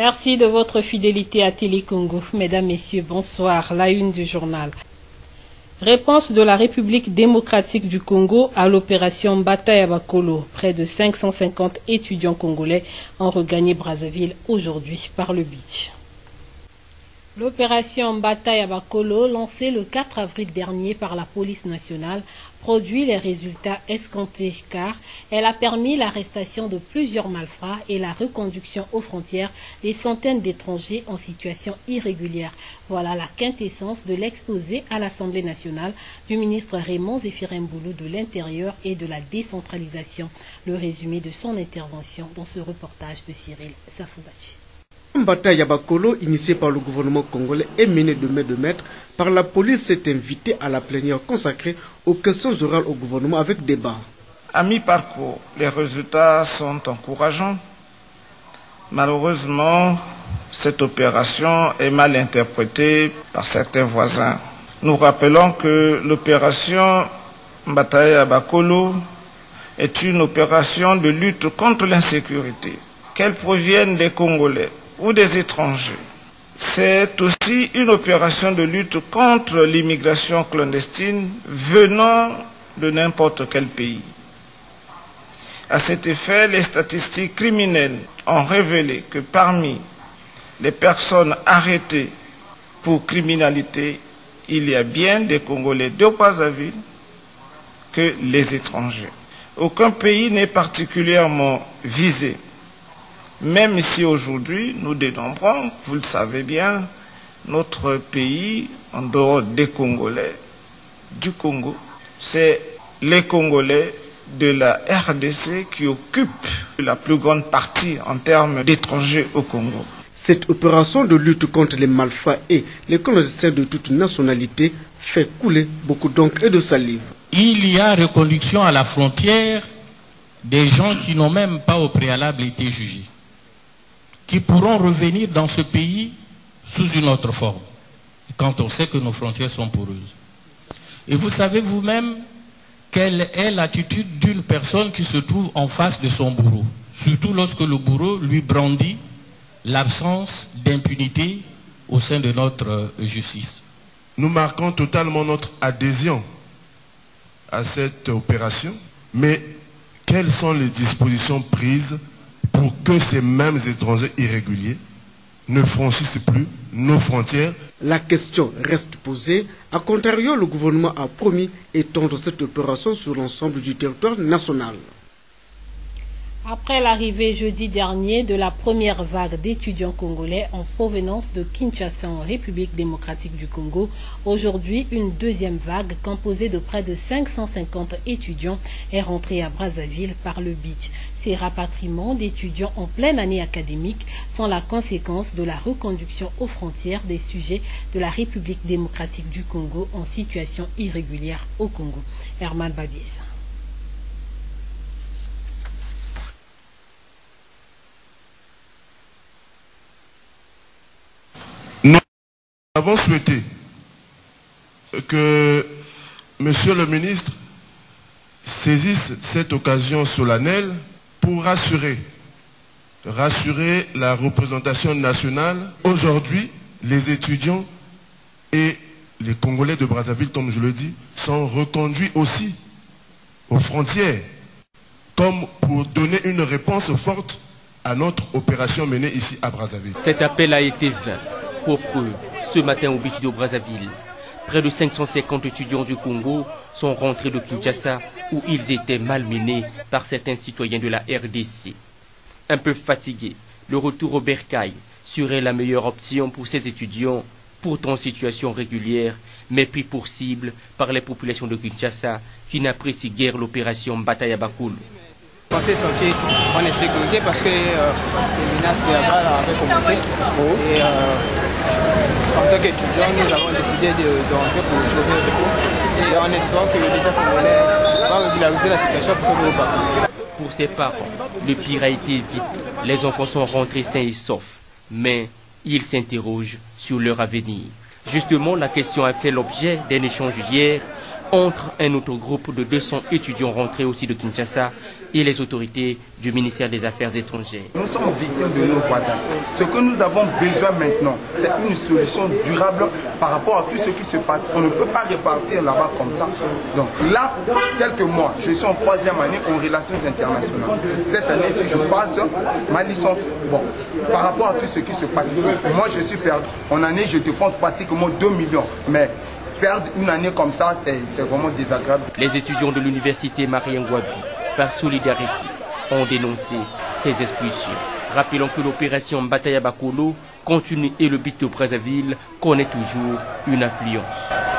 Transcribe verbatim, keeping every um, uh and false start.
Merci de votre fidélité à Télécongo. Mesdames, Messieurs, bonsoir. La une du journal. Réponse de la République démocratique du Congo à l'opération Bataille Bakolo. Près de cinq cent cinquante étudiants congolais ont regagné Brazzaville aujourd'hui par le beach. L'opération Bataille Bakolo, lancée le quatre avril dernier par la police nationale, produit les résultats escomptés car elle a permis l'arrestation de plusieurs malfrats et la reconduction aux frontières des centaines d'étrangers en situation irrégulière. Voilà la quintessence de l'exposé à l'Assemblée nationale du ministre Raymond Zéphirine-Boulou de l'Intérieur et de la décentralisation. Le résumé de son intervention dans ce reportage de Cyril Safoubachi. Une bataille à Bakolo, initiée par le gouvernement congolais et menée de main de maître par la police, s'est invitée à la plénière consacrée aux questions orales au gouvernement avec débat. À mi-parcours, les résultats sont encourageants. Malheureusement, cette opération est mal interprétée par certains voisins. Nous rappelons que l'opération Bataille à Bakolo est une opération de lutte contre l'insécurité, qu'elle provienne des Congolais ou des étrangers. C'est aussi une opération de lutte contre l'immigration clandestine venant de n'importe quel pays. À cet effet, les statistiques criminelles ont révélé que parmi les personnes arrêtées pour criminalité, il y a bien des Congolais de Brazzaville que les étrangers. Aucun pays n'est particulièrement visé. Même si aujourd'hui, nous dénombrons, vous le savez bien, notre pays, en dehors des Congolais, du Congo, c'est les Congolais de la R D C qui occupent la plus grande partie en termes d'étrangers au Congo. Cette opération de lutte contre les malfrats et les clandestins de toute nationalité fait couler beaucoup d'encre et de salive. Il y a reconduction à la frontière des gens qui n'ont même pas au préalable été jugés, qui pourront revenir dans ce pays sous une autre forme, quand on sait que nos frontières sont poreuses. Et vous savez vous-même quelle est l'attitude d'une personne qui se trouve en face de son bourreau, surtout lorsque le bourreau lui brandit l'absence d'impunité au sein de notre justice. Nous marquons totalement notre adhésion à cette opération, mais quelles sont les dispositions prises pour que ces mêmes étrangers irréguliers ne franchissent plus nos frontières? La question reste posée. A contrario, le gouvernement a promis étendre cette opération sur l'ensemble du territoire national. Après l'arrivée jeudi dernier de la première vague d'étudiants congolais en provenance de Kinshasa en République démocratique du Congo, aujourd'hui une deuxième vague composée de près de cinq cent cinquante étudiants est rentrée à Brazzaville par le beach. Ces rapatriements d'étudiants en pleine année académique sont la conséquence de la reconduction aux frontières des sujets de la République démocratique du Congo en situation irrégulière au Congo. Herman Babiesa. Nous avons souhaité que Monsieur le ministre saisisse cette occasion solennelle pour rassurer, rassurer la représentation nationale. Aujourd'hui, les étudiants et les Congolais de Brazzaville, comme je le dis, sont reconduits aussi aux frontières, comme pour donner une réponse forte à notre opération menée ici à Brazzaville. Cet appel a été vain pour preuve. Ce matin au beach de Brazzaville, près de cinq cent cinquante étudiants du Congo sont rentrés de Kinshasa où ils étaient malmenés par certains citoyens de la R D C. Un peu fatigués, le retour au bercail serait la meilleure option pour ces étudiants, pourtant en situation régulière, mais pris pour cible par les populations de Kinshasa qui n'apprécient guère l'opération Bataille à Bakolo. On s'est sorti en insécurité parce que euh, les menaces verbales avaient commencé. Et euh, en tant qu'étudiants, nous avons décidé de, de rentrer pour sauver le cours. Et en espérant que l'État congolais va régulariser la situation pour que nous partions. Pour ses parents, le pire a été vite. Les enfants sont rentrés sains et saufs. Mais ils s'interrogent sur leur avenir. Justement, la question a fait l'objet d'un échange hier entre un autre groupe de deux cents étudiants rentrés aussi de Kinshasa et les autorités du ministère des Affaires étrangères. Nous sommes victimes de nos voisins. Ce que nous avons besoin maintenant, c'est une solution durable par rapport à tout ce qui se passe. On ne peut pas repartir là-bas comme ça. Donc là, quelques mois, je suis en troisième année en relations internationales. Cette année, si je passe ma licence, bon, par rapport à tout ce qui se passe ici, moi je suis perdu. En année, je dépense pratiquement deux millions. Mais perdre une année comme ça, c'est vraiment désagréable. Les étudiants de l'université Marien-Ngouabi, par solidarité, ont dénoncé ces expulsions. Rappelons que l'opération Mbata ya Bakolo continue et le Bito Brazzaville connaît toujours une influence.